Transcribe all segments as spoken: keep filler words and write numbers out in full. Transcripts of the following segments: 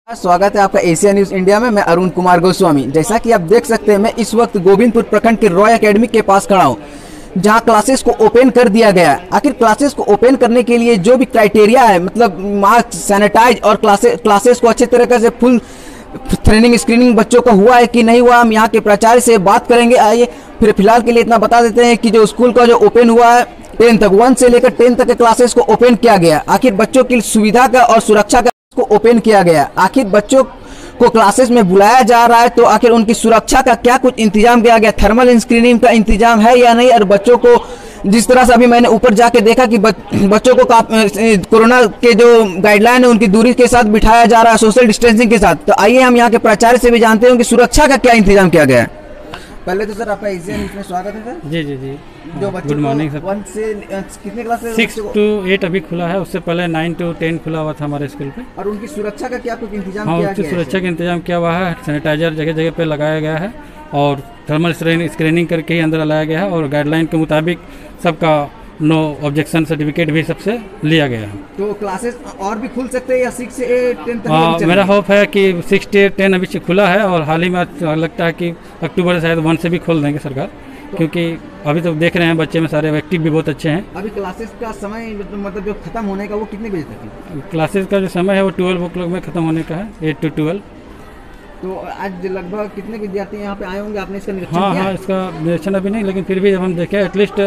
स्वागत है आपका एशिया न्यूज इंडिया में। मैं अरुण कुमार गोस्वामी। जैसा कि आप देख सकते हैं, मैं इस वक्त गोविंदपुर प्रखंड के रॉय एकेडमी के पास खड़ा हूं, जहां क्लासेस को ओपन कर दिया गया है। आखिर क्लासेस को ओपन करने के लिए जो भी क्राइटेरिया है, मतलब मास्क, सैनिटाइज और क्लासेस क्लासेस को अच्छे तरीके से फुल ट्रेनिंग स्क्रीनिंग बच्चों का हुआ है कि नहीं हुआ, हम यहाँ के प्राचार्य से बात करेंगे। आइए फिर फिलहाल के लिए इतना बता देते हैं कि जो स्कूल का जो ओपन हुआ है टेन तक, वन से लेकर टेन तक के क्लासेस को ओपन किया गया। आखिर बच्चों की सुविधा का और सुरक्षा का को ओपन किया गया। आखिर बच्चों को क्लासेस में बुलाया जा रहा है, तो आखिर उनकी सुरक्षा का क्या कुछ इंतजाम किया गया, थर्मल स्क्रीनिंग का इंतजाम है या नहीं। और बच्चों को जिस तरह से अभी मैंने ऊपर जाके देखा कि बच्चों को कोरोना के जो गाइडलाइन है उनकी दूरी के साथ बिठाया जा रहा है, सोशल डिस्टेंसिंग के साथ। तो आइए हम यहाँ के प्राचार्य से भी जानते हैं कि सुरक्षा का क्या इंतजाम किया गया है। पहले तो सर आपका एशिया न्यूज़ में स्वागत है सर। जी जी जी जो बच्चों गुड मॉर्निंग सर। वन से कितने क्लास से सिक्स टू एट अभी खुला है, उससे पहले नाइन टू टेन खुला हुआ था हमारे स्कूल पे। और उनकी सुरक्षा का क्या कुछ इंतजाम हाँ, किया उसकी गया सुरक्षा का इंतजाम किया हुआ है। सैनिटाइजर जगह जगह पे लगाया गया है और थर्मल स्क्रीनिंग करके ही अंदर लाया गया है और गाइडलाइन के मुताबिक सबका नो ऑब्जेक्शन सर्टिफिकेट भी सबसे लिया गया है। तो क्लासेस और भी खुल सकते हैं या सिक्स से टेन तक? आ, मेरा होप है कि सिक्स से टेन अभी से खुला है और हाल ही में लगता है कि अक्टूबर से शायद वन से भी खोल देंगे सरकार, तो क्योंकि अभी तो देख रहे हैं बच्चे में सारे एक्टिव भी बहुत अच्छे हैं। अभी क्लासेस का समय मतलब जो खत्म होने का वो कितने बजे तक है? क्लासेस का जो समय है वो ट्वेल्व ओ क्लॉक में खत्म होने का है, एट टू ट्वेल्व। तो आज लगभग कितने विद्यार्थी यहाँ पे आए होंगे, आपने इसका निरीक्षण हाँ किया? हाँ, इसका निरीक्षण अभी नहीं, लेकिन फिर भी जब हम देखें एटलीस्ट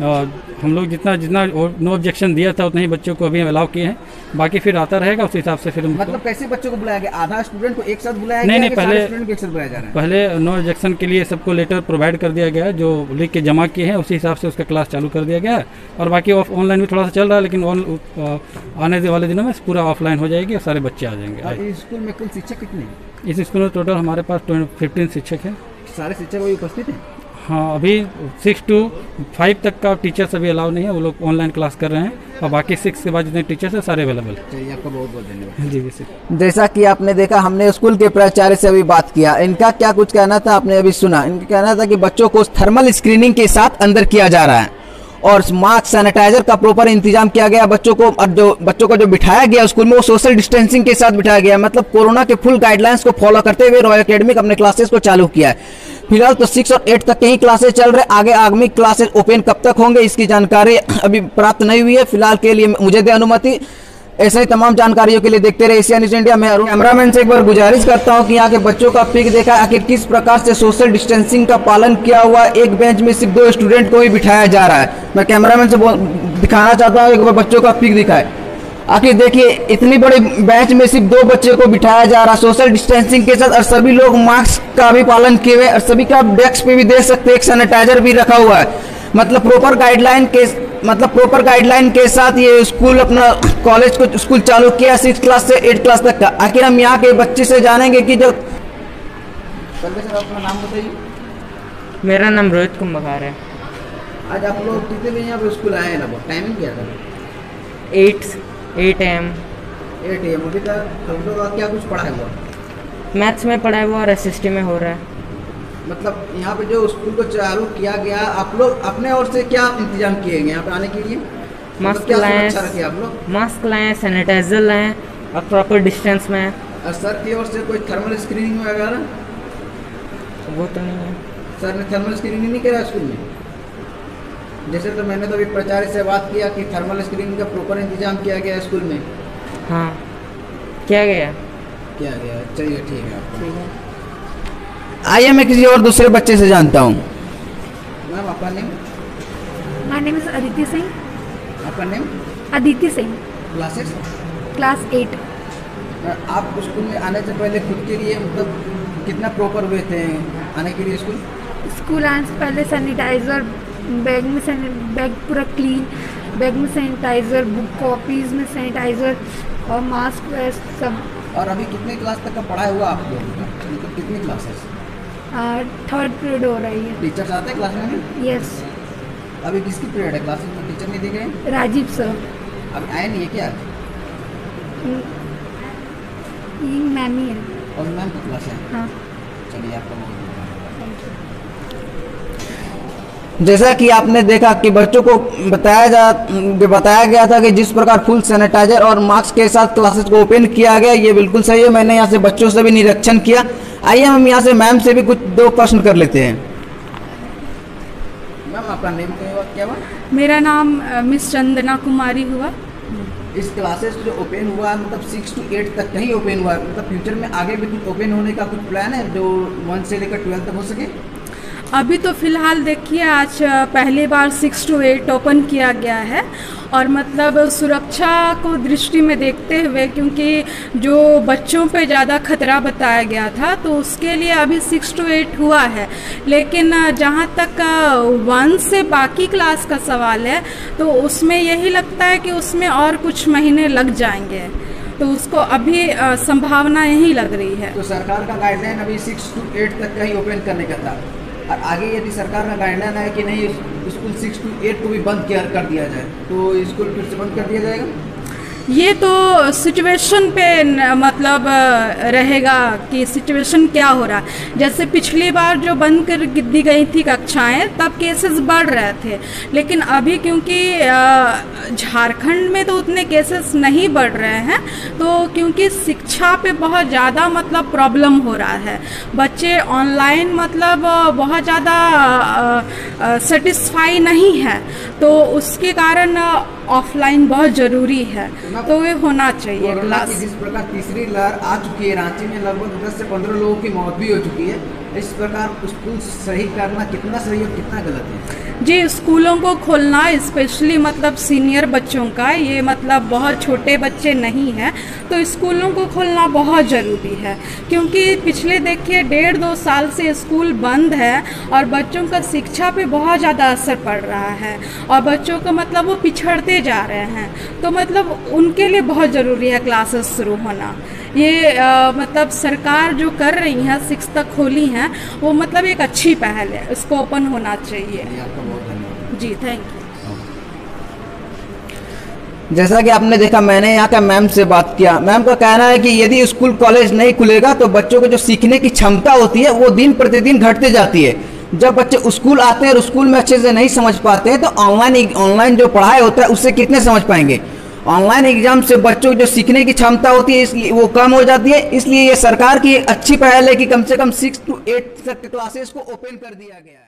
हम लोग जितना जितना नो ऑब्जेक्शन दिया था उतना ही बच्चों को अभी अलाउ किए हैं। बाकी फिर आता रहेगा उस हिसाब से फिर मतलब कैसे बच्चों को बुलाया गया? आधा स्टूडेंट को एक साथ बुलाया नहीं गया? नहीं, पहले स्टूडेंट को एक साथ बुलाया जा रहा है? पहले नो ऑब्जेक्शन के लिए सबको लेटर प्रोवाइड कर दिया गया है, जो लिख के जमा किए हैं उसी हिसाब से उसका क्लास चालू कर दिया गया है। और बाकी ऑनलाइन भी थोड़ा सा चल रहा है, लेकिन आने वाले दिनों में पूरा ऑफलाइन हो जाएगी और सारे बच्चे आ जाएंगे। इस स्कूल में कुल शिक्षक कितने हैं? इस स्कूल में टोटल हमारे पास फिफ्टीन शिक्षक हैं। सारे शिक्षक वही उपस्थित हैं? हाँ, अभी सिक्स टू फाइव तक का टीचर्स अभी अलाउ नहीं है, वो लोग ऑनलाइन क्लास कर रहे हैं और बाकी सिक्स के बाद जितने टीचर्स हैं सारे अवेलेबल। चलिए, आपका बहुत बहुत धन्यवाद। जी जी। जैसा कि आपने देखा, हमने स्कूल के प्राचार्य से अभी बात किया, इनका क्या कुछ कहना था आपने अभी सुना। इनका कहना था कि बच्चों को थर्मल स्क्रीनिंग के साथ अंदर किया जा रहा है और मास्क, सैनिटाइजर का प्रॉपर इंतजाम किया गया बच्चों को। और जो बच्चों को जो बिठाया गया स्कूल में वो सोशल डिस्टेंसिंग के साथ बिठाया गया, मतलब कोरोना के फुल गाइडलाइंस को फॉलो करते हुए रॉय एकेडमी अपने क्लासेस को चालू किया है। फिलहाल तो सिक्स और एट तक के ही क्लासेस चल रहे, आगे आगामी क्लासेस ओपन कब तक होंगे इसकी जानकारी अभी प्राप्त नहीं हुई है। फिलहाल के लिए मुझे दे अनुमति। ऐसे ही तमाम जानकारियों के लिए देखते रहे एशिया न्यूज इंडिया में। कैमरामैन से एक बार गुजारिश करता हूं कि यहाँ के बच्चों का पिक देखा, आखिर किस प्रकार से सोशल डिस्टेंसिंग का पालन किया हुआ। एक बेंच में सिर्फ दो स्टूडेंट को ही बिठाया जा रहा है। मैं कैमरामैन से दिखाना चाहता हूँ, एक बार बच्चों का पिक दिखाए। आखिर देखिए, इतनी बड़ी बेंच में सिर्फ दो बच्चे को बिठाया जा रहा है सोशल डिस्टेंसिंग के साथ, और सभी लोग मास्क का भी पालन किए हुए और सभी का डेस्क पे भी देख सकते हैं एक सैनिटाइजर भी रखा हुआ है। मतलब प्रॉपर गाइडलाइन के मतलब प्रॉपर गाइडलाइन के साथ ये स्कूल अपना कॉलेज को स्कूल चालू किया सिक्स क्लास से एट क्लास तक का। आखिर हम यहाँ के बच्चे से जानेंगे कि जो सर अपना नाम बताइए। मेरा नाम रोहित कुंभकार है। आज आप लोग कितने बजे यहाँ पे स्कूल आए हैं? लगभग टाइमिंग क्या था? Eight eight AM eight AM अभी तक हम लोग का क्या कुछ पढ़ाया हुआ? मैथ्स में पढ़ाया हुआ और एस एस टी में हो रहा है। मतलब यहाँ पे जो स्कूल को चालू किया गया, आप लोग अपने ओर से क्या इंतजाम किए गए यहाँ पे आने के लिए? मास्क लाएं, मास्क लाएं, सैनिटाइजर लाएं और प्रॉपर डिस्टेंस में। और सर की ओर से कोई थर्मल स्क्रीनिंग वगैरह? वो तो नहीं है सर ने थर्मल स्क्रीनिंग नहीं करा स्कूल में? जैसे तो मैंने तो अभी प्राचार्य से बात किया कि थर्मल स्क्रीनिंग का प्रॉपर इंतजाम किया गया स्कूल में। हाँ, किया गया किया गया चलिए ठीक है। ठीक है, आइए मैं किसी और दूसरे बच्चे से जानता हूँ। मैम आपका name? My name is Aditi Singh. आपका name? Aditi Singh. Classes? Class eight. आप स्कूल में आने से पहले खुद के लिए मतलब कितना प्रॉपर हुए थे आने के लिए स्कूल? स्कूल आने से पहले सैनिटाइज़र बैग में, बैग पूरा क्लीन, बैग में सैनिटाइज़र, बुक कॉपीज़ में सैनिटाइज़र और मास्क सब। और अभी कितने क्लास तक का पढ़ाई हुआ आप लोगों का? मतलब कितनी क्लासेस? थर्ड पीरियड हो रही है। टीचर्स आते हैं क्लास में? यस। अभी किसकी पीरियड है क्लास में? टीचर नहीं दिखे? राजीव सर। अब आए नहीं है क्या? ये मैम ही है। और मैम की क्लास है? हाँ। चलिए आपका बहुत जैसा कि आपने देखा कि बच्चों को बताया जा बताया गया था कि जिस प्रकार फुल सैनिटाइजर और मास्क के साथ क्लासेस को ओपन किया गया, ये बिल्कुल सही है। मैंने यहाँ से बच्चों से भी निरीक्षण किया। आइए हम यहाँ से मैम से भी कुछ दो प्रश्न कर लेते हैं। मैम आपका नेम क्या हुआ? मेरा नाम अ, मिस चंदना कुमारी हुआ। इस क्लासेस जो ओपन हुआ है मतलब सिक्स टू एट तक कहीं ओपन हुआ है, मतलब फ्यूचर में आगे भी कुछ ओपन होने का कुछ प्लान है जो वन से लेकर ट्वेल्थ तक हो सके? अभी तो फ़िलहाल देखिए आज अ, पहली बार सिक्स टू एट ओपन किया गया है और मतलब सुरक्षा को दृष्टि में देखते हुए, क्योंकि जो बच्चों पे ज़्यादा खतरा बताया गया था तो उसके लिए अभी सिक्स टू एट हुआ है। लेकिन अ, जहाँ तक वन से बाकी क्लास का सवाल है तो उसमें यही लगता है कि उसमें और कुछ महीने लग जाएंगे, तो उसको अभी अ, संभावना यही लग रही है। तो सरकार का गाइडलाइन अभी सिक्स टू एट तक का ही ओपन करने का था, और आगे यदि सरकार का गाइडलाइन है कि नहीं स्कूल सिक्स टू एट को भी बंद किया कर दिया जाए तो स्कूल फिर से बंद कर दिया जाएगा? ये तो सिचुएशन पे न- मतलब अ, रहेगा कि सिचुएशन क्या हो रहा है। जैसे पिछली बार जो बंद कर दी गई थी कक्षाएं तब केसेस बढ़ रहे थे, लेकिन अभी क्योंकि अ, झारखंड में तो उतने केसेस नहीं बढ़ रहे हैं, तो क्योंकि शिक्षा पे बहुत ज़्यादा मतलब प्रॉब्लम हो रहा है, बच्चे ऑनलाइन मतलब अ, बहुत ज़्यादा सेटिस्फाई नहीं है, तो उसके कारण ऑफलाइन बहुत ज़रूरी है, तो ये होना चाहिए कोरोना क्लास। की जिस प्रकार तीसरी लहर आ चुकी है, रांची में लगभग दस से पंद्रह लोगों की मौत भी हो चुकी है, इस प्रकार स्कूल सही करना कितना सही और कितना गलत है? जी, स्कूलों को खोलना स्पेशली मतलब सीनियर बच्चों का, ये मतलब बहुत छोटे बच्चे नहीं हैं, तो स्कूलों को खोलना बहुत ज़रूरी है, क्योंकि पिछले देखिए डेढ़ दो साल से स्कूल बंद है और बच्चों का शिक्षा पे बहुत ज़्यादा असर पड़ रहा है और बच्चों को मतलब वो पिछड़ते जा रहे हैं, तो मतलब उनके लिए बहुत ज़रूरी है क्लासेस शुरू होना। ये आ, मतलब सरकार जो कर रही है सिक्स तक खोली हैं, वो मतलब एक अच्छी पहल है, इसको ओपन होना चाहिए। आपका बहुत धन्यवाद। जी, थैंक यू। जैसा कि आपने देखा, मैंने यहाँ का मैम से बात किया। मैम का कहना है कि यदि स्कूल कॉलेज नहीं खुलेगा तो बच्चों को जो सीखने की क्षमता होती है वो दिन प्रतिदिन घटते जाती है। जब बच्चे स्कूल आते हैं और स्कूल में अच्छे से नहीं समझ पाते हैं तो ऑनलाइन ऑनलाइन जो पढ़ाई होता है उससे कितने समझ पाएंगे। ऑनलाइन एग्जाम से बच्चों की जो सीखने की क्षमता होती है इसलिए वो कम हो जाती है। इसलिए ये सरकार की एक अच्छी पहल है कि कम से कम सिक्स टू एट तक क्लासेस को ओपन कर दिया गया है।